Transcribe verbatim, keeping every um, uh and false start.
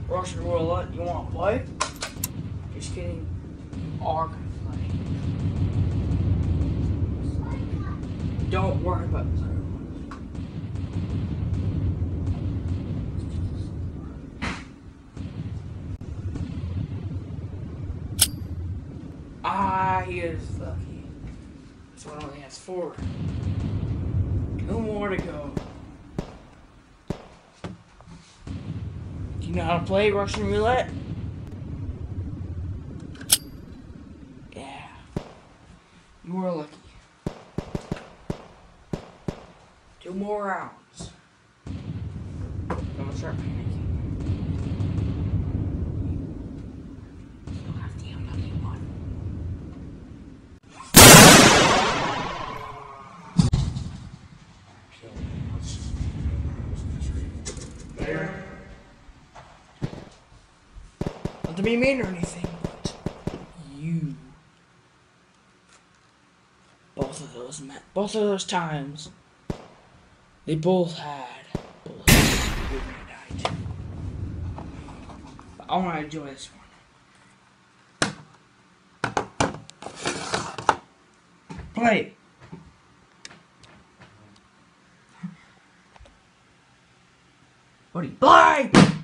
Russian roulette, you wanna play? Just kidding. You are gonna play. Don't worry about the other ones. Ah, he is lucky. This one only has four. Two more to go. Do you know how to play Russian roulette? Yeah. You are lucky. Two more rounds. Don't start panicking. You'll have the unlucky one. There. Not to be mean or anything, but you. Both of those met. Both of those times. They both had bullets with midnight. But I want to enjoy this one. Play. What do you play?